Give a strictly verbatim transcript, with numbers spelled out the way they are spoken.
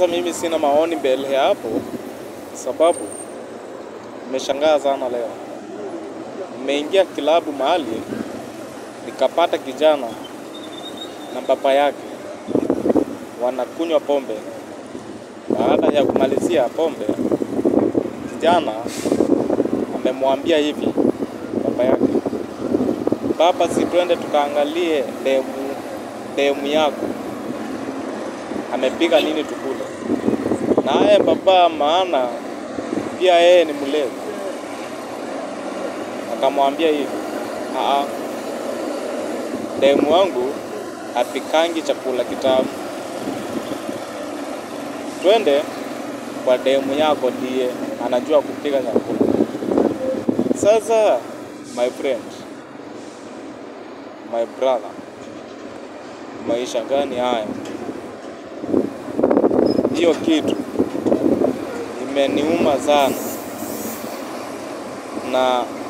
Sasa mimi sina maoni mbele hapo, sababu nimeshangaa sana leo. Nimeingia kilabu mahali, nikapata kijana na baba yake wanakunywa pombe. Baada ya kumalizia pombe, kijana amemwambia hivi baba yake, baba, si twende tukaangalie demu demu yako amepiga nini tukule. Naye baba, maana pia yeye ni mlevi, akamwambia hivi, aa, demu wangu hapikangi chakula kitamu, twende kwa demu yako, ndiye anajua kupika chakula. Sasa my friend, my brother, maisha gani haya? Hiyo kitu imeniuma sana, na